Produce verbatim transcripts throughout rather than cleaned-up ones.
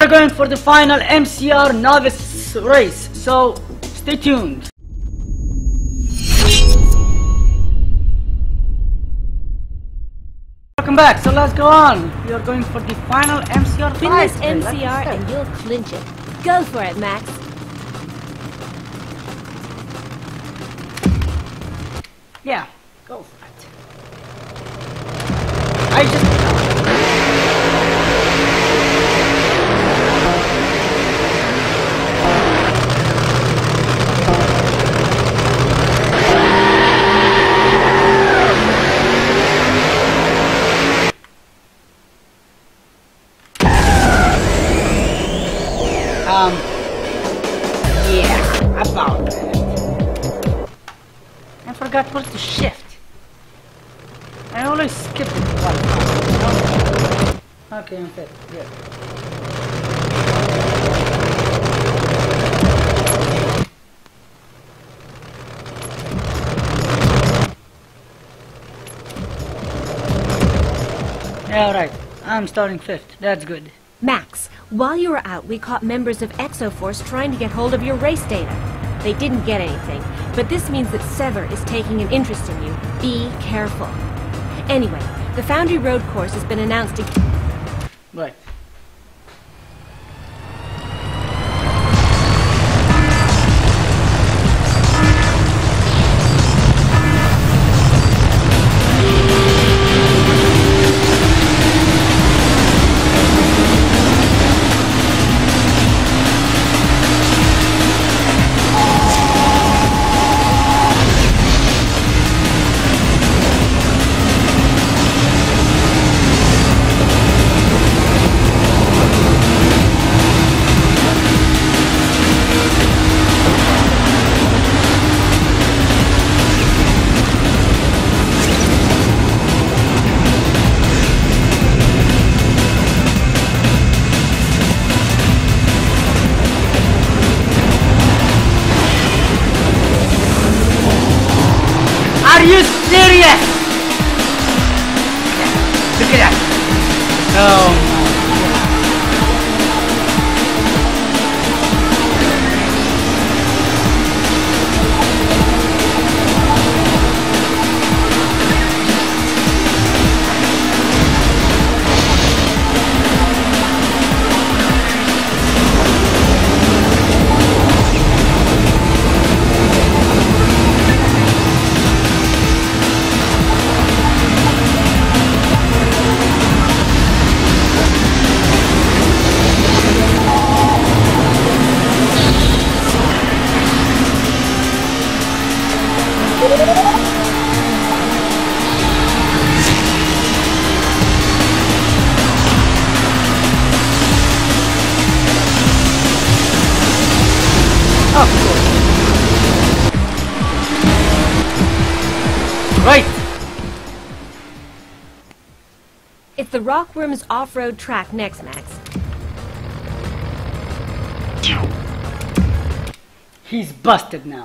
We're going for the final M C R novice race, so stay tuned. Welcome back, so let's go on. We are going for the final M C R Win fight. this M C R and you'll clinch it. Go for it, Max. Yeah, go for it. I just... Um, yeah, about that. I forgot what's the shift. I always skip it one time. Okay, I'm fit. Good. Yeah, alright. I'm starting fifth. That's good. Max, while you were out, we caught members of Exoforce trying to get hold of your race data. They didn't get anything, but this means that Sever is taking an interest in you. Be careful. Anyway, the Foundry Road course has been announced to... Right. Are you serious? Look at that. Oh. Right. It's the Rockworm's off-road track next, Max. He's busted now.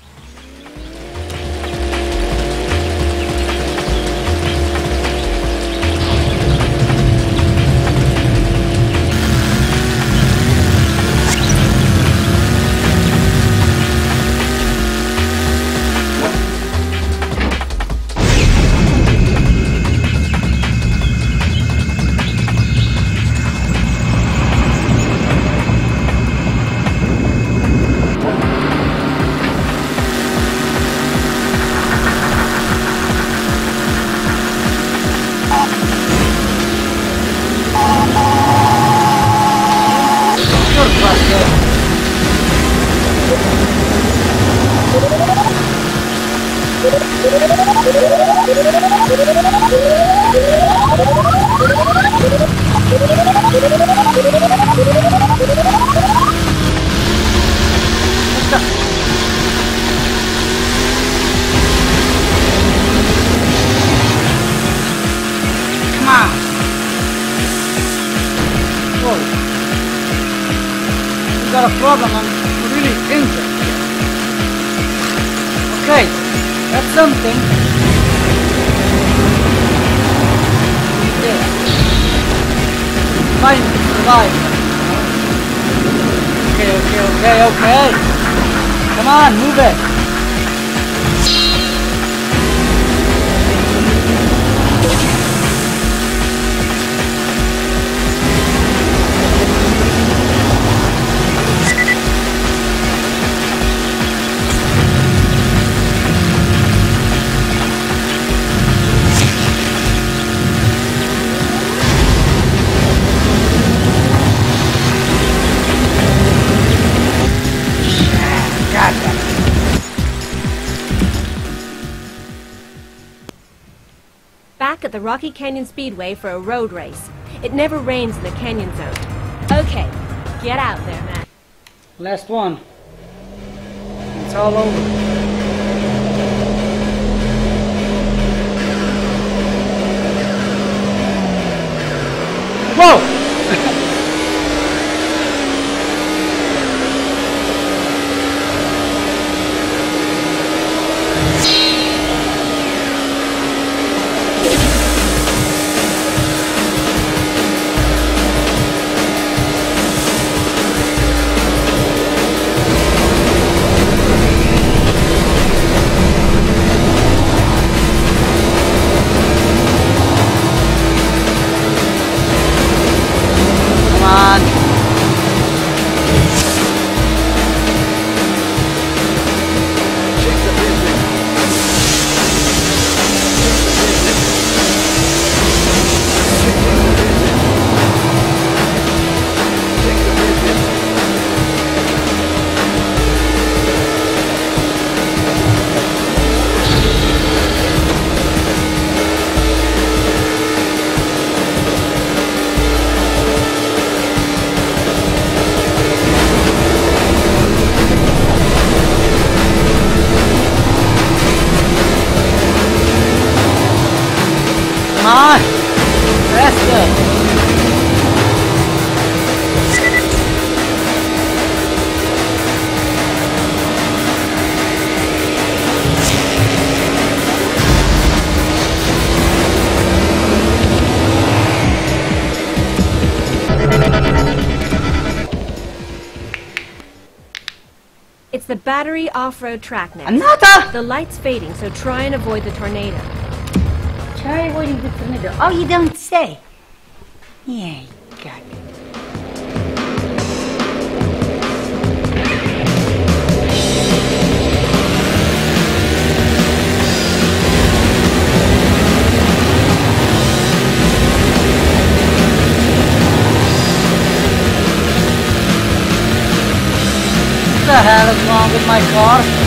Come on. Whoa. We got a problem. I'm really injured. Okay, that's something. We did. Finally survived. okay, okay, okay, okay. Come on, move it. Back at the Rocky Canyon Speedway for a road race. It never rains in the canyon zone. Okay, get out there, man. Last one. It's all over. Whoa! Come on! Faster! It's the battery off-road track now. Another! The light's fading, so try and avoid the tornado. Try avoiding the tornado. Oh, you don't say. Yeah, you got it. What the hell is wrong with my car?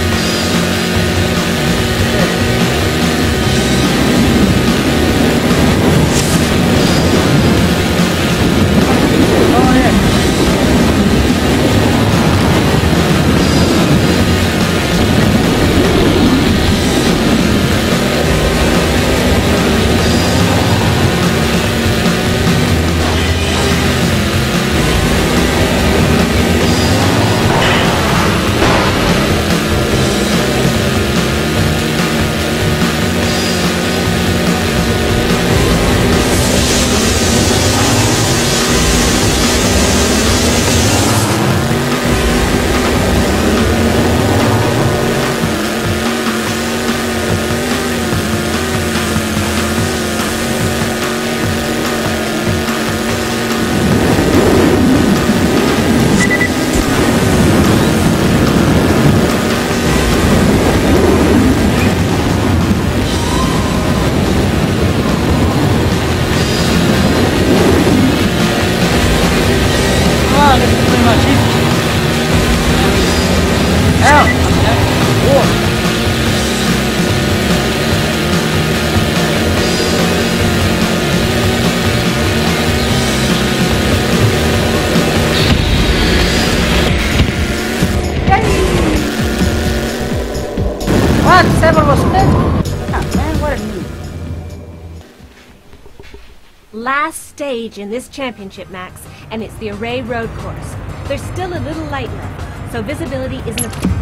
Seven was dead. Oh, man, what a noob. Last stage in this championship, Max, and it's the Array Road course. There's still a little light left, so visibility isn't a...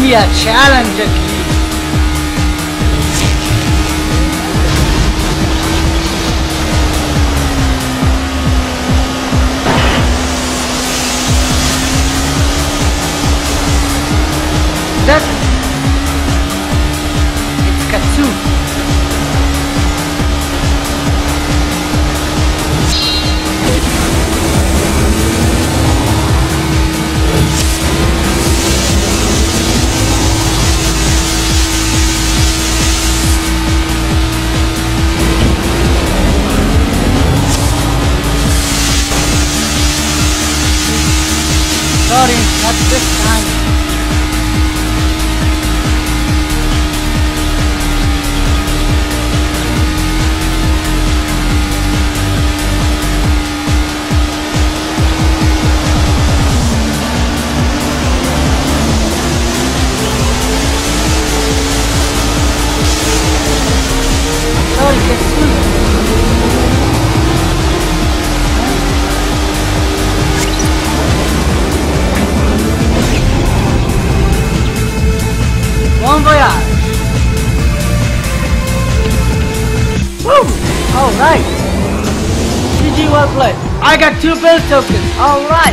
be a challenge at least. That it's Katsu. Sorry, not this time. Sorry, Katsu. Bon voyage! Woo! Alright! G G, well played. I got two build tokens. Alright!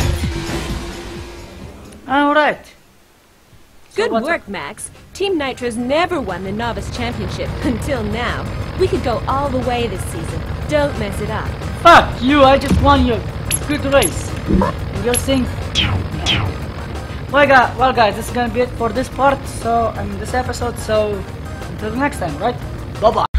Alright. Good work, Max. Team Nitro's never won the Novice Championship until now. We could go all the way this season. Don't mess it up. Fuck you, I just won your good race. And you're saying... Well, guys, well guys, this is gonna be it for this part, so, I mean this episode, so until the next time, right? Bye bye.